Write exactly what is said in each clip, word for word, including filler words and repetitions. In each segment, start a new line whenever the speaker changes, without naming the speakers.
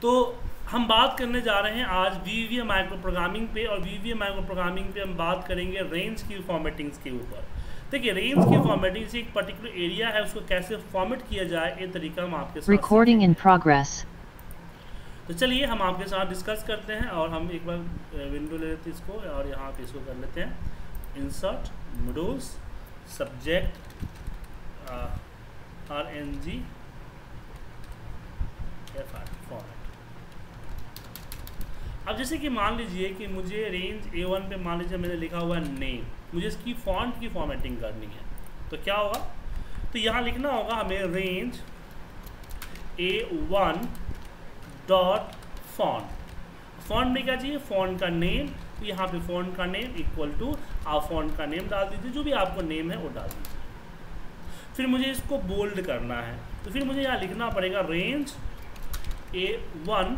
तो हम बात करने जा रहे हैं आज V V M micro programming पे, और V V M micro programming पे हम बात करेंगे रेंज की फॉर्मेटिंग्स के ऊपर। देखिए रेंज की फॉर्मेटिंग से एक पर्टिकुलर एरिया है, उसको कैसे फॉर्मेट किया जाए ये तरीका हम आपके साथ
Recording in progress.
तो चलिए हम आपके साथ डिस्कस करते हैं। और हम एक बार विंडो ले लेते हैं इसको, और यहाँ पे इसको कर लेते हैं insert modules subject R N G F R format. अब जैसे कि मान लीजिए कि मुझे रेंज ए वन पे मान लीजिए मैंने लिखा हुआ है नेम, मुझे इसकी फॉन्ट की फॉर्मेटिंग करनी है, तो क्या होगा, तो यहाँ लिखना होगा हमें range A one dot font. Font में क्या चाहिए, फॉन्ट का नेम, तो यहाँ पे फॉन्ट का नेम इक्वल टू आप फॉन्ट का नेम डाल दीजिए, जो भी आपको नेम है वो डाल दीजिए। फिर मुझे इसको बोल्ड करना है, तो फिर मुझे यहाँ लिखना पड़ेगा range A one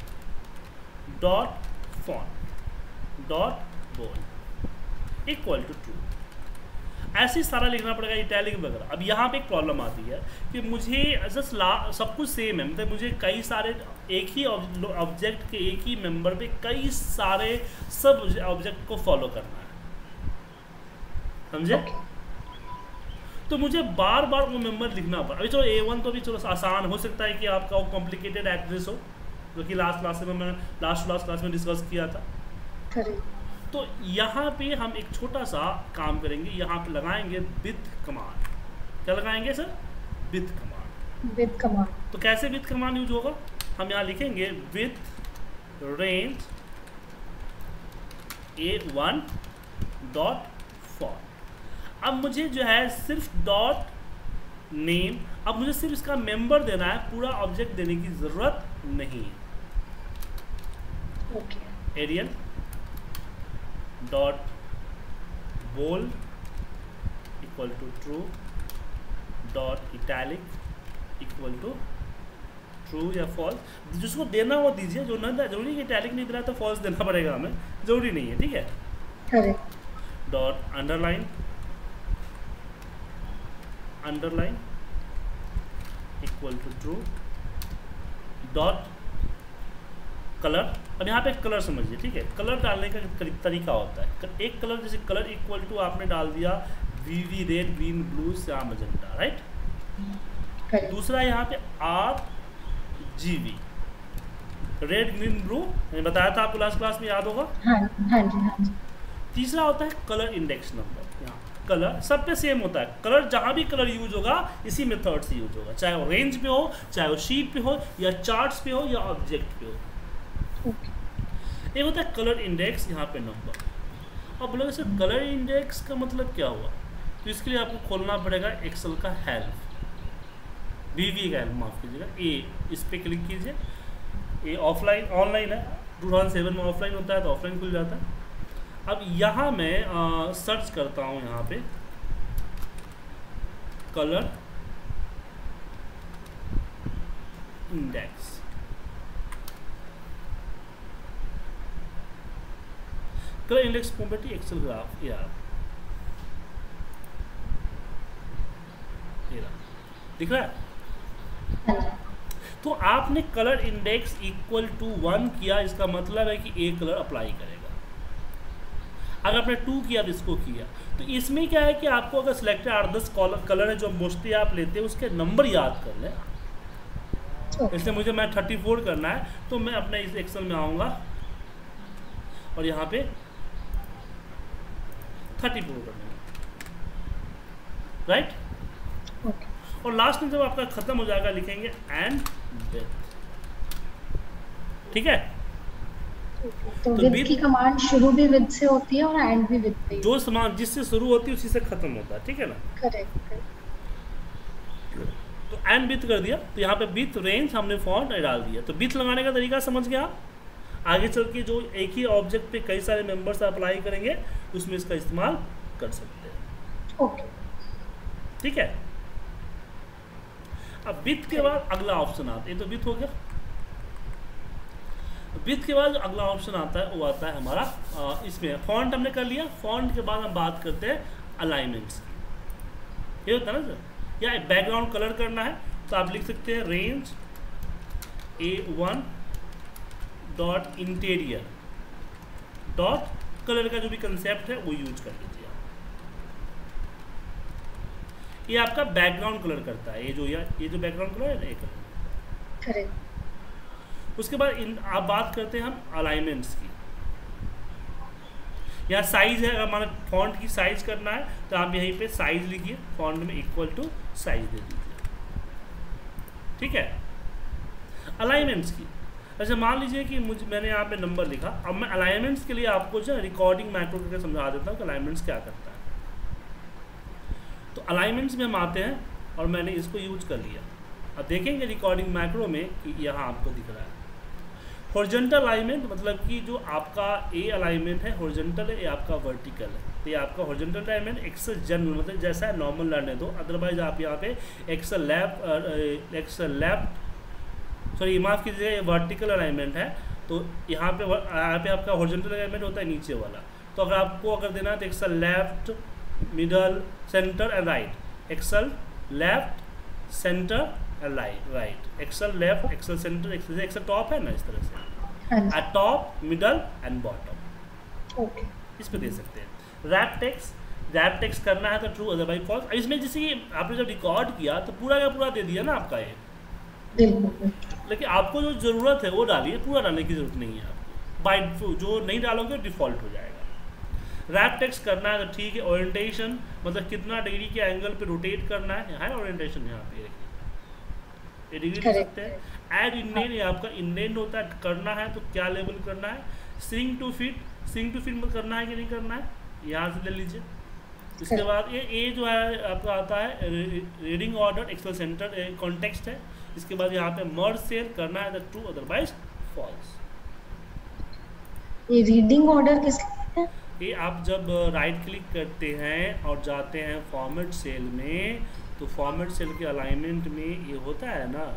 dot font dot bold equal to true. ऐसे ही सारा लिखना पड़ेगा, इटैलिक वगैरह। अब यहाँ पे एक प्रॉब्लम आती है कि मुझे जस्ट ला सब कुछ सेम है, मतलब मुझे कई सारे एक ही ऑब्जेक्ट के एक ही मेंबर पे कई सारे सब ऑब्जेक्ट को फॉलो करना है, समझे? okay. तो मुझे बार बार वो मेंबर लिखना पड़ा। अभी चलो ए वन तो अभी चलो आसान हो सकता है कि आपका वो कॉम्प्लिकेटेड एड्रेस हो, जो कि लास्ट क्लास में मैंने लास्ट लास्ट क्लास में डिस्कस किया था।
Correct.
तो यहाँ पे हम एक छोटा सा काम करेंगे, यहाँ पे लगाएंगे विथ कमांड। क्या लगाएंगे sir? With command.
With command.
तो कैसे विथ कमांड यूज होगा, हम यहाँ लिखेंगे with range A one dot for. अब मुझे जो है सिर्फ डॉट नेम, अब मुझे सिर्फ इसका मेंबर देना है, पूरा ऑब्जेक्ट देने की जरूरत नहीं है।
Okay.
Arial dot bold equal to true dot italic equal to true या फॉल्स। जिसको देना वो दीजिए, जो ना जरूरी है इटैलिक नहीं देना तो फॉल्स देना पड़ेगा हमें, जरूरी नहीं है, ठीक है।
Correct.
Dot underline underline equal to true dot colour. अब यहाँ पे कलर समझिए, ठीक है। कलर डालने का तरीका होता है, एक कलर जैसे कलर इक्वल टू आपने डाल दिया वीवी रेड ग्रीन ब्लू श्याम मजेंटा, राइट। दूसरा यहाँ पे R G B red green blue, मैंने बताया था आपको लास्ट क्लास में, याद होगा।
हाँ हाँ जी हाँ जी।
तीसरा होता है कलर इंडेक्स नंबर। यहाँ कलर सब पे सेम होता है, कलर जहाँ भी कलर यूज होगा इसी मेथड से यूज होगा, चाहे वो रेंज पे हो, चाहे वो शीट पे हो, या चार्ट्स पे हो, या ऑब्जेक्ट पे हो।
okay.
एक होता है कलर इंडेक्स, यहाँ पे नंबर। अब बोलोगे सर कलर इंडेक्स का मतलब क्या हुआ, तो इसके लिए आपको खोलना पड़ेगा एक्सेल का हेल्प, वीवी का हेल्प, माफ कीजिएगा, ए इस पर क्लिक कीजिए। ये ऑफलाइन ऑनलाइन है, टू थाउजेंड सेवन में ऑफलाइन होता है तो ऑफलाइन खुल जाता है। अब यहाँ मैं आ, सर्च करता हूँ, यहाँ पे colour index, colour index property Excel graph, यार दिख रहा है। तो आपने colour index equal to one किया, इसका मतलब है कि एक कलर अप्लाई करेगा। अगर आपने टू किया तो इसको किया, तो इसमें क्या है कि आपको अगर सिलेक्टेड आठ दस कलर है जो मोस्टली आप लेते हैं, उसके नंबर याद कर लें। इसलिए मुझे मैं थर्टी फोर करना है, तो मैं अपने इस एक्सेल में आऊँगा और यहाँ पे थर्टी फोर करना है, राइट।
okay.
और लास्ट में जब आपका खत्म हो जाएगा लिखेंगे एंड विथ, ठीक है।
तो विथ की कमांड शुरू भी विथ से होती है और एंड भी विथ से,
जो समान जिससे शुरू होती है उसी से खत्म होता है, ठीक है ना।
करेक्ट।
तो एंड विथ कर दिया, तो यहाँ पे विथ रेंज हमने फॉन्ट डाल दिया। तो विथ लगाने का तरीका समझ गया। आगे चल के जो एक ही ऑब्जेक्ट पे कई सारे मेंबर्स अप्लाई करेंगे उसमें इसका इस्तेमाल कर सकते हैं,
ओके,
ठीक है। अब विथ के बाद अगला ऑप्शन आता है, ये तो विथ हो गया। विथ के बाद जो अगला ऑप्शन आता है वो आता है हमारा आ, इसमें फॉन्ट हमने कर लिया। फॉन्ट के बाद हम बात करते हैं अलाइनमेंट्स की, ये होता है ना सर। या बैकग्राउंड कलर करना है तो आप लिख सकते हैं range A one dot interior dot colour का जो भी कंसेप्ट है वो यूज कर लीजिए आप। ये आपका बैकग्राउंड कलर करता है, ये जो या, ये जो बैकग्राउंड कलर है ना, ये कलर।
करेक्ट।
उसके बाद इन आप बात करते हैं हम अलाइनमेंट्स की। यहाँ साइज है, अगर हमारा फॉन्ट की साइज करना है तो आप यहीं पे साइज लिखिए, फॉन्ट में इक्वल टू साइज दे दीजिए, ठीक है। अलाइनमेंट्स की, अच्छा मान लीजिए कि मुझे मैंने यहाँ पे नंबर लिखा, अब मैं अलाइनमेंट्स के लिए आपको जो रिकॉर्डिंग मैक्रो करके समझा देता हूँ कि अलाइनमेंट्स क्या करता है। तो अलाइनमेंट्स में हम आते हैं और मैंने इसको यूज कर लिया। अब देखेंगे रिकॉर्डिंग मैक्रो में कि यहाँ आपको दिख रहा है हॉरिजॉन्टल अलाइनमेंट, मतलब कि जो आपका ए अलाइनमेंट है हॉरिजॉन्टल है, ये आपका वर्टिकल है। तो ये आपका हॉरिजॉन्टल अलाइनमेंट एक्सेल जनरल मतलब जैसा है नॉर्मल रहने दो, अदरवाइज आप यहाँ पे Excel left Excel left sorry माफ़ कीजिएगा, ये वर्टिकल अलाइनमेंट है। तो यहाँ पे यहाँ पे आपका हॉरिजॉन्टल अलाइनमेंट होता है नीचे वाला। तो अगर आपको अगर देना है तो Excel left middle centre and right, Excel left centre and right right Excel left Excel centre Excel Excel top है ना, इस तरह से at top middle and bottom,
okay,
इस पे दे सकते हैं। रैप टेक्स्ट रैप टेक्स्ट करना है तो ट्रू अदरवाइज फॉल्स। इसमें जैसे कि आपने जब रिकॉर्ड किया तो पूरा का पूरा दे दिया ना आपका ये, लेकिन आपको जो ज़रूरत है वो डालिए, पूरा डालने की ज़रूरत नहीं है आपको। बाय जो नहीं डालोगे डिफ़ॉल्ट हो जाएगा। रैप टेक्स्ट करना है तो ठीक है। ओरिएंटेशन मतलब कितना डिग्री के एंगल पे रोटेट करना है, है ओरिएंटेशन यहाँ पे ये डिग्री ले सकते हैं। ऐड इंडेंट, ये आपका इंडेंट होता है, करना है तो क्या लेवल करना है। Swing to fit, swing to fit करना है कि नहीं करना है, यहाँ से ले लीजिए। इसके बाद ये ये जो है आपका आता है reading order Excel centre context है। इसके बाद यहाँ पे मर्ज सेल करना है तो ट्रू अदरवाइज फॉल्स।
ये रीडिंग ऑर्डर किस है?
ये आप जब राइट क्लिक करते हैं और जाते हैं फॉर्मेट सेल में, तो फॉर्मेट सेल के अलाइनमेंट में ये होता है ना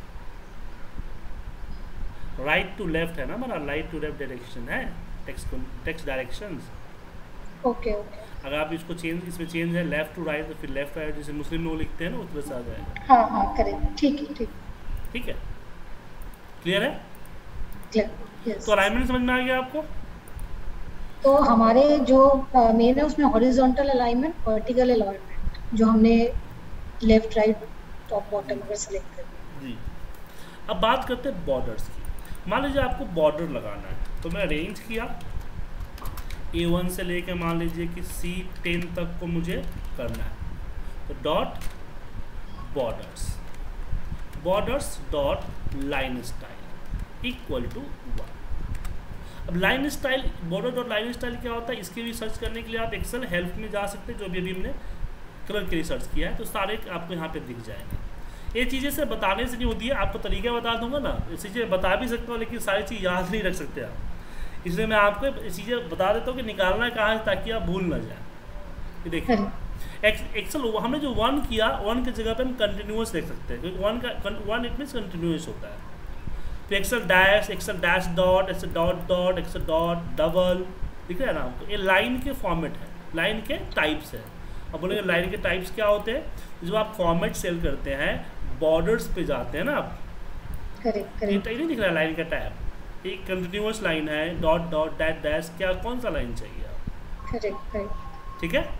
राइट टू लेफ्ट है ना हमारा, राइट टू लेफ्ट डायरेक्शन है, text text directions.
Okay okay.
अगर आप इसको चेंज इसमें चेंज है लेफ्ट टू राइट तो फिर लेफ्ट राइट जैसे मुस्लिम लोग लिखते हैं ना उस तरह से आ जाएगा।
हाँ हाँ करेक्ट, ठीक है ठीक
ठीक है, क्लियर है?
Clear, yes.
तो अलाइनमेंट समझ में आ गया आपको?
तो हमारे जो मेन है उसमें हॉरिजॉन्टल अलाइनमेंट, वर्टिकल अलाइनमेंट जो हमने लेफ्ट राइट टॉप बॉटम पर सेलेक्ट कर दिया
जी। अब बात करते हैं बॉर्डर्स की। मान लीजिए आपको बॉर्डर लगाना है तो मैं अरेंज किया ए वन से लेकर मान लीजिए कि सी टेन तक को मुझे करना है। तो dot borders borders dot line style equal to one. अब line style border dot line style क्या होता है, इसके भी सर्च करने के लिए आप एक्सेल हेल्प में जा सकते हैं, जो भी अभी हमने कलर के लिए सर्च किया है तो सारे आपको यहाँ पे दिख जाएंगे। ये चीज़ें से बताने से नहीं होती है, आपको तरीका बता दूंगा ना, ये चीज़ें बता भी सकता हूँ लेकिन सारी चीज़ याद नहीं रख सकते आप, इसलिए मैं आपको चीज़ें बता देता हूँ कि निकालना कहाँ है ताकि आप भूल ना जाए। ये देखिए एक्सेल हमने जो वन किया, वन की जगह पे हम कंटिन्यूस लिख सकते हैं क्योंकि वन का वन इट मीन्स कंटिन्यूस होता है। तो Excel dash Excel dash dot Excel dot dot Excel dot double दिख रहा है ना आपको, ये लाइन के फॉर्मेट है, लाइन के टाइप्स है। अब बोलेंगे लाइन के टाइप्स क्या होते हैं, जब आप फॉर्मेट सेल करते हैं बॉर्डर्स पे जाते हैं ना आप,
करेक्ट करेक्ट,
ये नहीं दिख रहा है लाइन का टाइप, एक कंटिन्यूस लाइन है, डॉट डॉट डैट डैश, क्या कौन सा लाइन चाहिए आप,
करेक्ट करेक्ट,
ठीक है।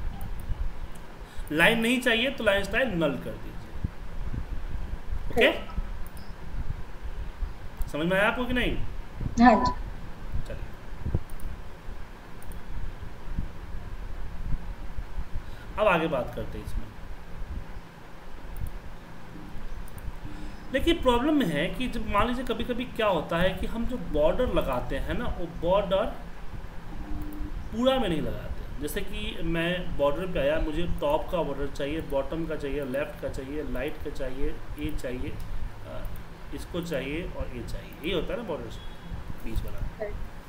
लाइन नहीं चाहिए तो लाइन स्टाइल नल कर दीजिए, ओके। समझ में आया आपको कि नहीं?
हाँ जी।
चलिए अब आगे बात करते हैं इसमें। लेकिन प्रॉब्लम है कि जब मान लीजिए कभी कभी क्या होता है कि हम जो बॉर्डर लगाते हैं ना वो बॉर्डर पूरा में नहीं लगाते। जैसे कि मैं बॉर्डर पे आया, मुझे टॉप का बॉर्डर चाहिए, बॉटम का चाहिए, लेफ्ट का चाहिए, लाइट का चाहिए, ए चाहिए, इसको चाहिए और ये चाहिए, ये होता है ना बॉर्डर बीच वाला।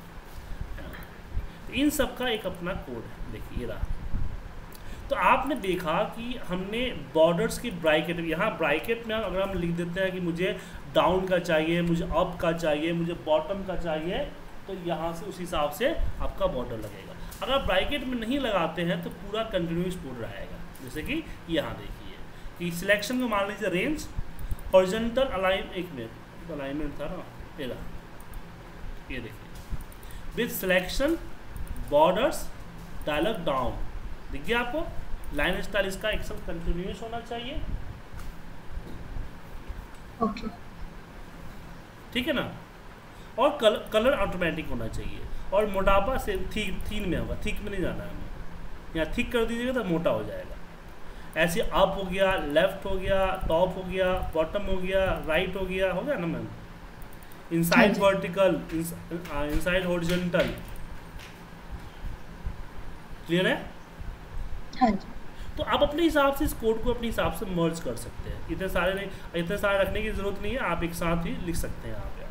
इन सब का एक अपना कोड है, देखिए ये रहा। तो आपने देखा कि हमने बॉर्डर्स की ब्रैकेट, यहाँ ब्रैकेट में अगर हम लिख देते हैं कि मुझे डाउन का चाहिए, मुझे अप का चाहिए, मुझे बॉटम का चाहिए, तो यहाँ से उस हिसाब से आपका बॉर्डर लगेगा। अगर ब्रैकेट में नहीं लगाते हैं तो पूरा कंटिन्यूस बॉर्डर आएगा। जैसे कि यहाँ देखिए कि सिलेक्शन में मान लीजिए रेंज हॉरिजॉन्टल अलाइन, एक मिनट अलाइनमेंट था ना, ये रहा ये देखिए, with selection borders dialogue down, देखिए आपको लाइन स्टाइल इसका एक्सेल कंटिन्यूस होना चाहिए,
ओके
ठीक है ना, और कल, कलर ऑटोमेटिक होना चाहिए, और मोटापा से थी, थीन में होगा, थिक में नहीं जाना है हमें, यहाँ थिक कर दीजिएगा तो मोटा हो जाएगा। ऐसे अप हो गया, लेफ्ट हो गया, टॉप हो गया, बॉटम हो गया, राइट हो गया, हो गया ना ma'am, inside vertical, inside horizontal, clear है?
हाँ जी।
तो आप अपने हिसाब से इस कोड को अपने हिसाब से मर्ज कर सकते हैं, इतने सारे नहीं, इतने सारे रखने की जरूरत नहीं है, आप एक साथ ही लिख सकते हैं यहाँ पे।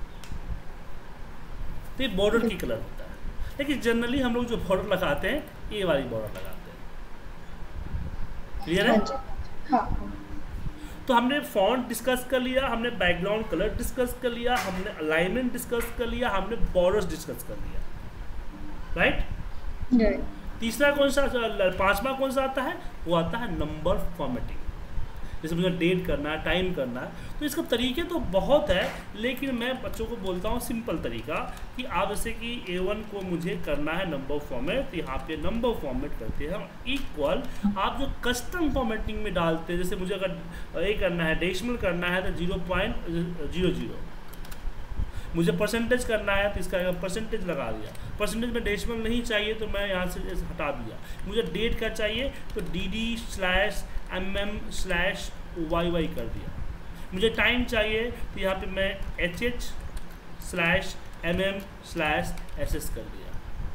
तो ये बॉर्डर की कलर होता है, लेकिन जनरली हम लोग जो बॉर्डर लगाते हैं ये वाली बॉर्डर लगाते हैं, क्लियर है?
हाँ।
तो हमने फॉन्ट डिस्कस कर लिया, हमने बैकग्राउंड कलर डिस्कस कर लिया, हमने अलाइनमेंट डिस्कस कर लिया, हमने बॉर्डर्स डिस्कस कर लिया, राइट?
राइट।
तीसरा कौन सा, पांचवा कौन सा आता है? वो आता है नंबर फॉर्मेटिंग। जैसे मुझे डेट करना है, टाइम करना है, तो इसका तरीके तो बहुत है, लेकिन मैं बच्चों को बोलता हूँ सिंपल तरीका कि आप जैसे कि ए वन को मुझे करना है नंबर फॉर्मेट, तो यहाँ पे नंबर फॉर्मेट करते हैं इक्वल, आप जो कस्टम फॉर्मेटिंग में डालते हैं, जैसे मुझे अगर ये करना है, डेसिमल करना है तो जीरो पॉइंट जीरो जीरो, मुझे परसेंटेज करना है तो इसका परसेंटेज लगा दिया, परसेंटेज में डेसिमल नहीं चाहिए तो मैं यहाँ से हटा दिया, मुझे डेट का चाहिए तो D D slash M M slash Y Y कर दिया, मुझे टाइम चाहिए तो यहाँ पे मैं H H slash M M slash S S कर दिया,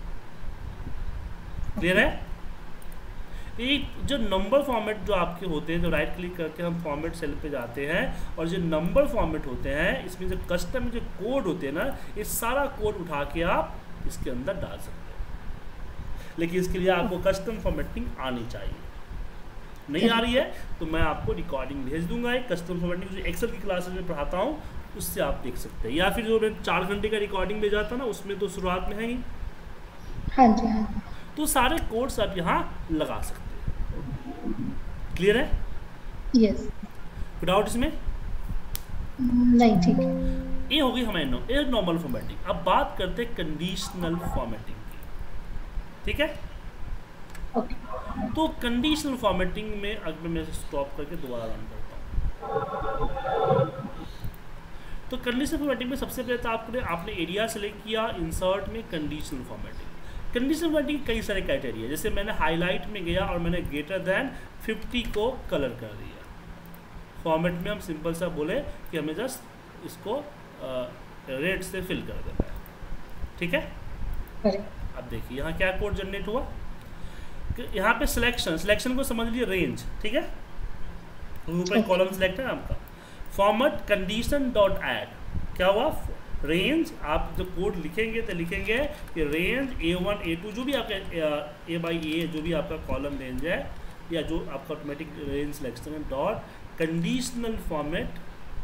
क्लियर है? ये जो नंबर फॉर्मेट जो आपके होते हैं, जो राइट क्लिक करके हम फॉर्मेट सेल पे जाते हैं, और जो नंबर फॉर्मेट होते हैं, इसमें जो कस्टम जो कोड होते हैं ना, ये सारा कोड उठा के आप इसके अंदर डाल सकते हैं, लेकिन इसके लिए आपको कस्टम फॉर्मेटिंग आनी चाहिए। नहीं आ रही है तो मैं आपको रिकॉर्डिंग भेज दूंगा, एक कस्टम फॉर्मेटिंग जो एक्सेल की क्लासेस में पढ़ाता हूँ उससे आप देख सकते हैं, या फिर जो मैं चार घंटे का रिकॉर्डिंग भेजा था ना, उसमें तो शुरुआत में है ही।
हाँ जी, हाँ।
तो सारे कोड्स आप यहाँ लगा सकते हैं, क्लियर है?
यस।
कोई डाउट इसमें?
नहीं, ठीक है।
ये हो गई हमारी नो, ये नॉर्मल फॉर्मेटिंग। अब बात करते हैं कंडीशनल फॉर्मेटिंग की, ठीक है?
ओके।
तो कंडीशनल फॉर्मेटिंग में अगर मैं स्टॉप करके दोबारा रन करता हूँ, तो कंडीशनल फॉर्मेटिंग में सबसे पहले तो आपने आपने एरिया सेलेक्ट किया, इंसर्ट में कंडीशनल फॉर्मेटिंग। कंडीशनल फॉर्मेटिंग कई सारे क्राइटेरिया, जैसे मैंने हाईलाइट में गया और मैंने ग्रेटर दैन फिफ्टी को कलर कर दिया। फॉर्मेट में हम सिंपल सा बोले कि हमें जस्ट इसको रेड से फिल कर देना है, ठीक है? अब देखिए यहाँ क्या कोड जनरेट हुआ, यहाँ पे सिलेक्शन, सिलेक्शन को समझ लिए रेंज, ठीक है? ऊपर कॉलम सिलेक्ट है आपका, फॉर्मेट कंडीशन डॉट ऐड, क्या हुआ? रेंज। आप जो कोड लिखेंगे तो लिखेंगे कि range A one A two जो भी आपका ए बाई ए जो भी आपका कॉलम रेंज है, या जो आपका ऑटोमेटिक रेंज सिलेक्शन है, डॉट कंडीशनल फॉर्मेट,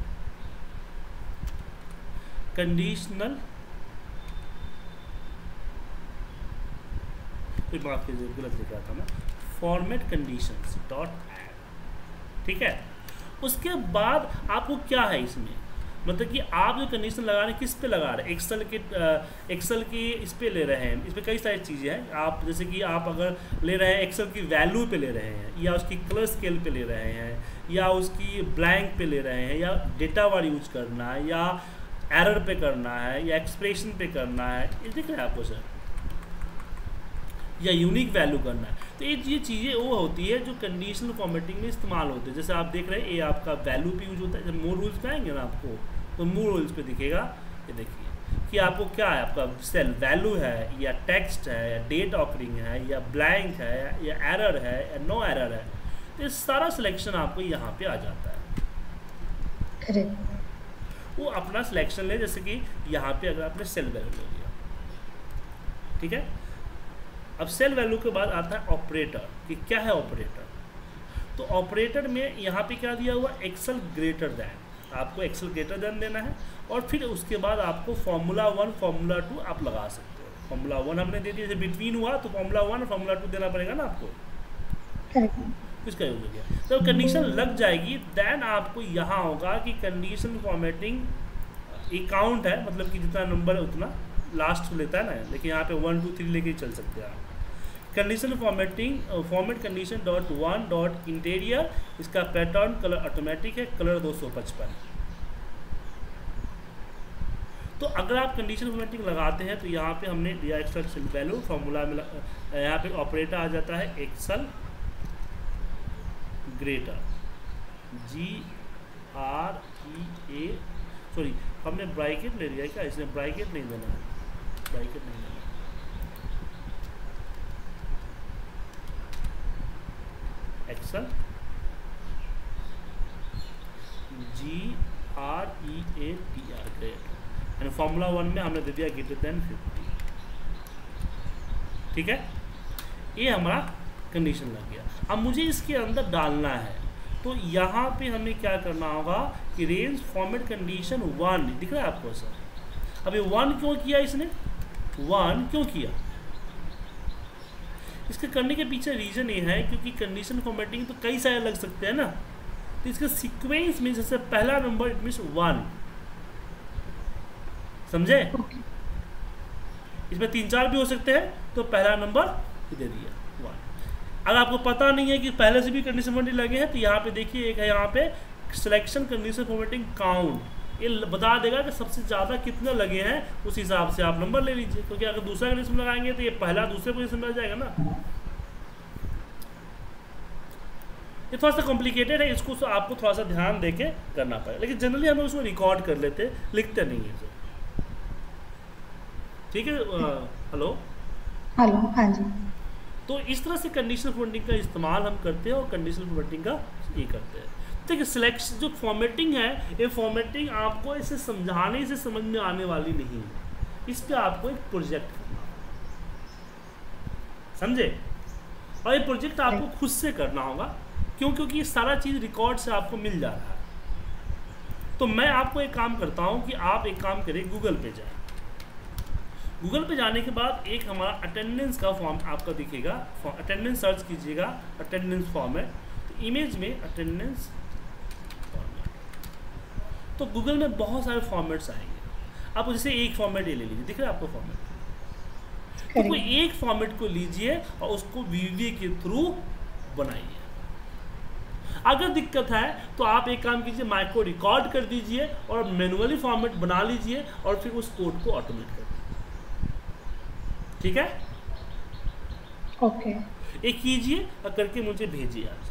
कंडीशनल माफ कीजिए गलत लिख रहा था मैं, फॉर्मेट कंडीशंस डॉट ऐड, ठीक है? उसके बाद आपको क्या है इसमें, मतलब कि आप जो कंडीशन लगा रहे हैं किस पे लगा रहे हैं, एक्सेल के एक्सेल की इस पे ले रहे हैं, इस पे कई सारी चीज़ें हैं आप, जैसे कि आप अगर ले रहे हैं एक्सेल की वैल्यू पे ले रहे हैं, या उसकी कलर स्केल पे ले रहे हैं, या उसकी ब्लैंक पे ले रहे हैं, या डेटा वार यूज करना है, या एरर पे करना है, या एक्सप्रेशन पे करना है, ये दिख रहा है आपको सर, या यूनिक वैल्यू करना है। तो ये ये चीज़ें वो होती है जो कंडीशनल फॉर्मेटिंग में इस्तेमाल होते हैं। जैसे आप देख रहे हैं ये आपका वैल्यू पे यूज होता है, जब मोर रूल्स पे आएंगे ना आपको तो मोर रूल्स पे दिखेगा, ये देखिए कि आपको क्या है, आपका सेल वैल्यू है, या टेक्स्ट है, या डेट ऑकरिंग है, या ब्लैंक है, या एरर है, या नो एरर है, तो ये सारा सिलेक्शन आपको यहाँ पे आ जाता है।
करेक्ट।
वो अपना सिलेक्शन ले, जैसे कि यहाँ पे अगर आपने सेल वैल्यू ले लिया, ठीक है? अब सेल वैल्यू के बाद आता है ऑपरेटर, कि क्या है ऑपरेटर। तो ऑपरेटर में यहाँ पे क्या दिया हुआ, एक्सेल ग्रेटर दैन, आपको एक्सेल ग्रेटर दैन देना है, और फिर उसके बाद आपको फॉर्मूला वन फॉर्मूला टू आप लगा सकते हो। फॉर्मूला वन हमने दे दिया, जैसे बिटवीन हुआ तो फॉर्मूला वन फॉर्मूला टू देना पड़ेगा ना आपको, इसका यूज हो गया। तो कंडीशन लग जाएगी, देन आपको यहाँ होगा कि कंडीशन फॉर्मेटिंग एक काउंट है, मतलब कि जितना नंबर है उतना लास्ट लेता है ना, लेकिन यहाँ पे वन टू थ्री लेके चल सकते हैं आप। Condition formatting, format condition dot one dot interior, इसका पैटर्न कलर ऑटोमेटिक है, कलर दो सौ पचपन। तो अगर आप कंडीशन फॉर्मेटिंग लगाते हैं तो यहाँ पे हमने दिया एक्स्ट्रा वैल्यू फॉर्मूला में, यहाँ पे ऑपरेटर आ जाता है xl greater, G R E A, sorry हमने ब्रैकेट ले लिया है क्या, इसमें ब्रैकेट नहीं देना है, ब्रैकेट नहीं देना, xl G R E A T R great, यानी फॉर्मूला वन में हमने दे दिया ग्रेटर देन फिफ्टी। ठीक है, ये हमारा कंडीशन लग गया। अब मुझे इसके अंदर डालना है, तो यहाँ पे हमें क्या करना होगा कि रेंज फॉर्मेट कंडीशन वन, दिख रहा है आपको सर। अभी वन क्यों किया इसने, वन क्यों किया, इसके करने के पीछे रीजन ये है क्योंकि कंडीशन फॉर्मेटिंग तो कई सारे लग सकते हैं ना, तो इसका सीक्वेंस में जैसे पहला नंबर इट मीन्स वन, समझे। इसमें तीन चार भी हो सकते हैं, तो पहला नंबर दे दिया वन। अगर आपको पता नहीं है कि पहले से भी कंडीशन फॉर्मेटिंग लगे हैं, तो यहाँ पे देखिए एक है यहाँ पे सिलेक्शन कंडीशन फॉर्मेटिंग काउंट, ये बता देगा कि सबसे ज़्यादा कितने लगे हैं, उस हिसाब से आप नंबर ले लीजिए, क्योंकि अगर दूसरा कंडीशन लगाएंगे तो ये पहला दूसरे पोजीशन में आ जाएगा ना। ये थोड़ा सा कॉम्प्लिकेटेड है, इसको आपको थोड़ा सा ध्यान देके करना पड़ेगा, लेकिन जनरली हम उसको रिकॉर्ड कर लेते, लिखते नहीं है। ठीक है, हेलो
हेलो, हाँ जी।
तो इस तरह से कंडीशनल फॉर्मेटिंग का इस्तेमाल हम करते हैं और कंडीशनल फॉर्मेटिंग का ये करते हैं। देखिए सिलेक्शन जो फॉर्मेटिंग है, ये फॉर्मेटिंग आपको इसे समझाने से समझ में आने वाली नहीं है, इस पर आपको एक प्रोजेक्ट करना, समझे। और ये प्रोजेक्ट आपको खुद से करना होगा, क्यों, क्योंकि ये सारा चीज़ रिकॉर्ड से आपको मिल जा रहा है। तो मैं आपको एक काम करता हूँ कि आप एक काम करें, गूगल पे जाए, गूगल पे जाने के बाद एक हमारा अटेंडेंस का फॉर्म आपका दिखेगा, अटेंडेंस सर्च कीजिएगा, अटेंडेंस फॉर्मेट, तो इमेज में अटेंडेंस फॉर्मेट, तो गूगल में बहुत सारे फॉर्मेट्स आएंगे। आप जैसे एक फॉर्मेट ये ले लीजिए, दिख रहा है आपको फॉर्मेट, तो कोई एक फॉर्मेट को लीजिए और उसको वीवीए के थ्रू बनाइए। अगर दिक्कत है तो आप एक काम कीजिए, माइक्रो रिकॉर्ड कर दीजिए और मैनुअली फॉर्मेट बना लीजिए और फिर उस कोड को ऑटोमेट कर दीजिए। ठीक है,
ओके,
एक कीजिए और करके मुझे भेजिए आज।